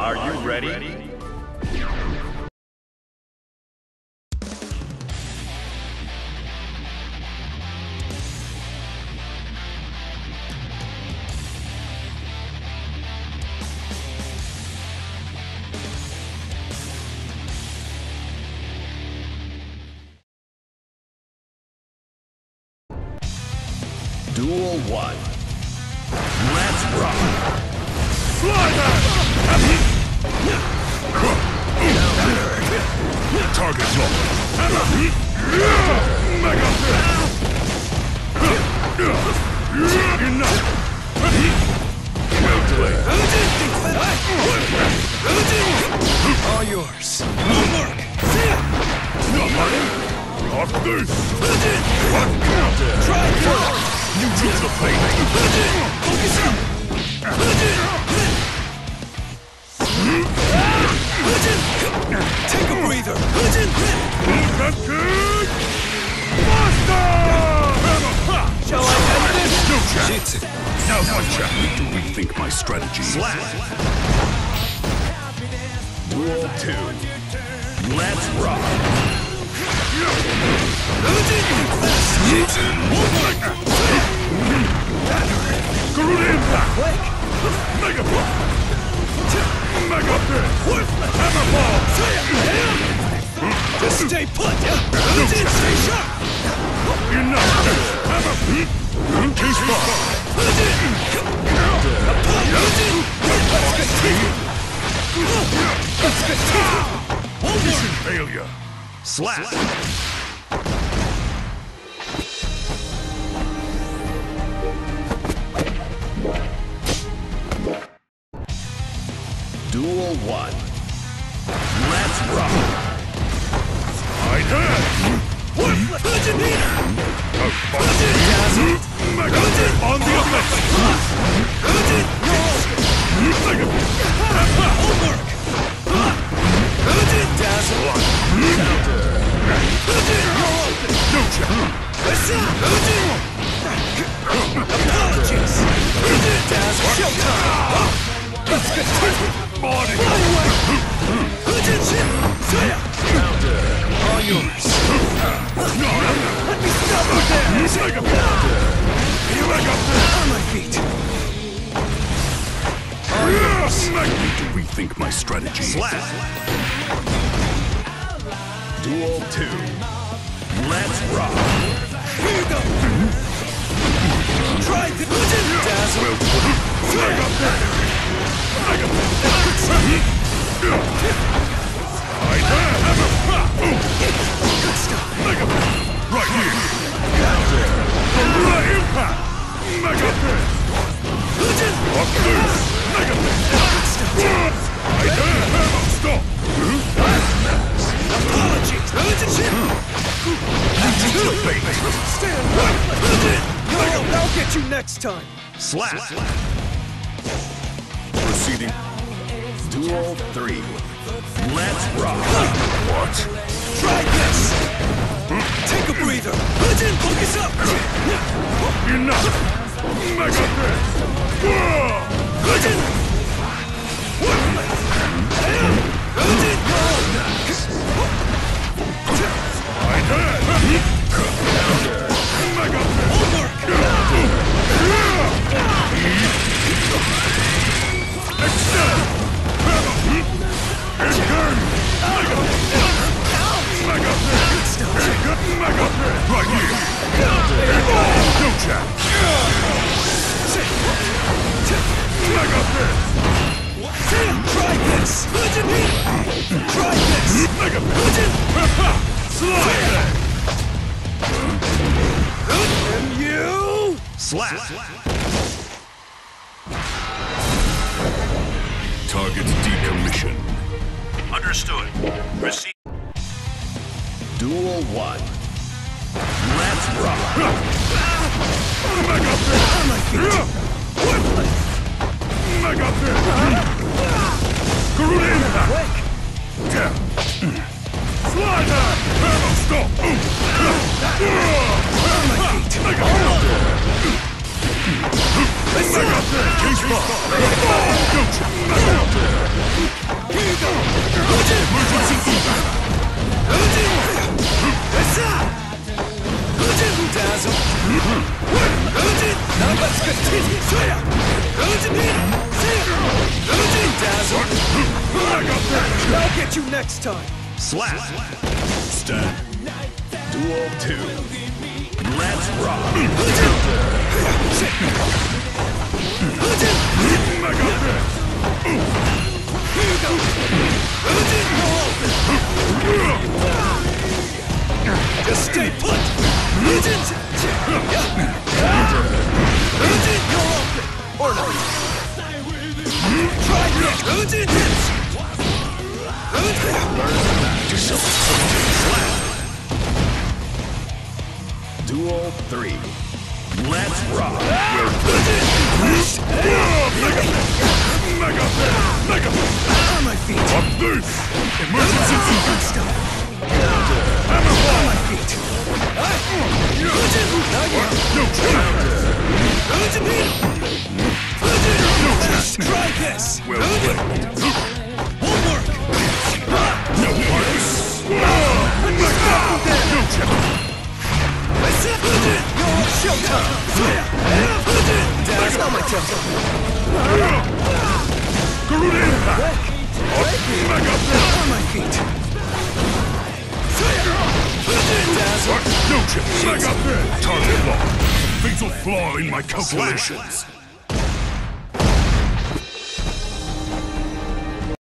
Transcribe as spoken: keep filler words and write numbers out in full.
Are you ready? Duel one. Let's rock! Target locked. Mega enough. Well played. All yours. Homework. Off this. What counter? Try this. You took the plate. Focus up. Take a breather. That's good. Master! Shall I end this? No chance. Jitsu. Now one chance. I need to rethink my strategy. Slap! Duel two. Let's rock! Jitsu. Garuda impact! Mega block! Mega fist! Hammer ball! Just stay put. Stay sharp. Enough! Hammer! Case bar! Mission failure! Slap! Duel one. Let's rock! I dare! Mega on the offensive! Mega Homework. Dazzle. no chance! Apologies. Dazzle. Showtime. Body! All yours. Let me stop you there! Mega Mega On my feet. I need to rethink my strategy. Slap! Duel two. Let's rock! Here you go. Try the Dazzle. Mega Mega I dare have a Good stuff. Mega right here! Garuda impact! Mega fist! Off loose! Mega fist! I dare have a stop! Apologies. Stand up. I'll get you next time. Slap! Proceeding. Duel three. Let's rock! What? Try this. Take a breather. Focus up. Enough! Mega fist! I dare! Mega fist! Extend! Again! Mega fist! Mega fist! Mega fist! Right here! No chance! Mega fist! Try this. Try this. Mega fist! Slide! And you. Slap! Target decommissioned. Understood. Proceed. Duel one. Let's rock! Mega fist! On my feet. Mega fist! Garuda impact! Quick. Down! Slider! Hammer stop! On my feet. Mega fist! Mega fist! Case bar! Mega Catch you next time. Slap. Stand. Duel two. Let's rock. Mega fist. Here you go. Just stay put. Or not. Try this. Slap. Duel three. Let's rock. Mega fist. Mega fist. Mega fist. On my feet. Up this. Emergency super. Hammer On ball. my feet. No chance. No chance. Try this. Well played. Won't work. No parts. No chance. Your showtime. That's not my turn. Garuda impact. Mega fist. On my feet. No chance. Mega fist. Target locked. Fatal flaw in my calculations.